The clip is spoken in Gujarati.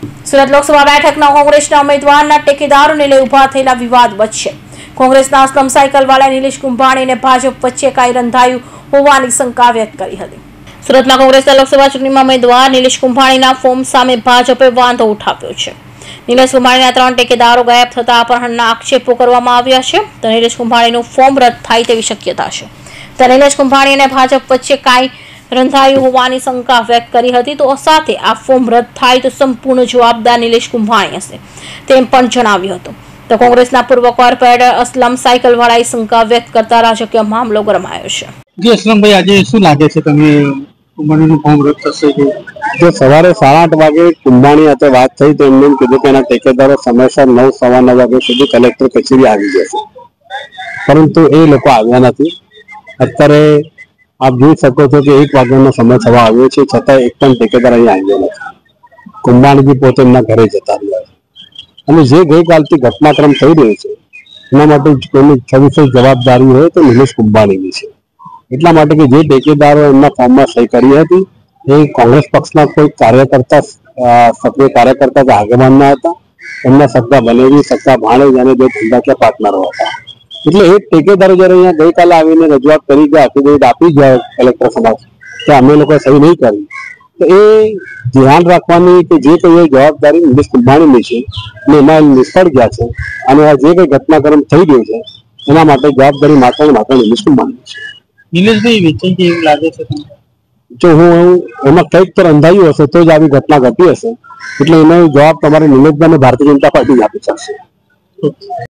સુરત લોકસભા બેઠકના કોંગ્રેસના ઉમેદવારના ટેકેદારોને લઈ ઉભા થયેલા વિવાદ વચ્ચે કોંગ્રેસના અસલમ સાયકલવાળા નિલેશ કુંભાણી અને ભાજપ વચ્ચે કાંઈ રંધાયું હોવાની શંકા વ્યક્ત કરી હતી। સુરતમાં કોંગ્રેસના લોકસભા ચૂંટણીમાં ઉમેદવાર નિલેશ કુંભાણીના ફોર્મ સામે ભાજપે વાંધો ઉઠાવ્યો છે। નિલેશ કુંભાણીના 3 ટેકેદારો ગાયબ થતા અપહરણના આક્ષેપો કરવામાં આવ્યા છે। તો નિલેશ કુંભાણીનું ફોર્મ રદ થાય તેવી શક્યતા છે। તો નિલેશ કુંભાણી અને ભાજપ વચ્ચે કાંઈ રંધાયું હોવાની શંકા વ્યક્ત કરી હતી। તો સાથે આ ફોર્મ રદ થાય તો સંપૂર્ણ જવાબદાર નિલેશ કુંભાણી હશે તેમ પણ જણાવ્યું હતું। તો કોંગ્રેસના પૂર્વ કોર્પોરેટર અસલમ સાયકલવાળાએ શંકા વ્યક્ત કરતા રાજકીય મામલો ગરમાયો છે। જી અસલમભાઈ, આજે શું લાગે છે તમે કુંભાણીનું ફોર્મ રદ થશે કે? જો સવારે 8:30 વાગે કુંભાણી સાથે વાત થઈ તો એમને કીધું કે એના ટેકેદારો સમયસર 9:15 વાગે સુધી કલેક્ટર કચેરી આવી જશે, પરંતુ એ લોકો આવ્યા નથી। અત્યારે આપ જોઈ શકો છો કે 1 વાગ્યાનો સમય થવા આવ્યો છે, છતાં એક પણ ટેકેદાર અહીં આવ્યો નથી। કુંભાણીજી પોતે એમના ઘરે જતા રહ્યા છે અને જે ગઈકાલથી ઘટનાક્રમ થઈ રહ્યો છે એના માટે કોઈની સવિશેષ જવાબદારી હોય તો નિલેશ કુંભાણીની છે। એટલા માટે કે જે ટેકેદારો એમના ફોર્મમાં સહી કરી હતી એ કોંગ્રેસ પક્ષના કોઈ કાર્યકર્તા, સક્રિય કાર્યકર્તા કે આગેવાનના હતા। એમના સગા બનેવી, સગા ભાણેજ અને બે ધંધાકીય પાર્ટનરો હતા। એટલે એ ટેકેદારો જયારે અહીંયા ગઈકાલે આવીને રજૂઆત કરી ગયા, એફિડેવિટ આપી ગયા કલેક્ટર સમક્ષ કે અમે લોકો સહી નહીં કરી, તો એ ધ્યાન રાખવાની કે જે કોઈ જવાબદારી નિલેશ કુંભાણીની છે અને એમાં નિષ્ફળ ગયા છે અને આ જે કઈ ઘટનાક્રમ થઈ ગયો છે એના માટે જવાબદારી માત્ર ને માત્ર નિલેશ કુંભાણીની છે। નિલેશભાઈ વેચાઈ જાય એવું લાગે છે તમને? જો હું એમાં કંઈક તો રંધાયું હશે તો જ આવી ઘટના ઘટી હશે, એટલે એનો જવાબ તમારે નિલેશભાઈ ભારતીય જનતા પાર્ટી આપી શકશે।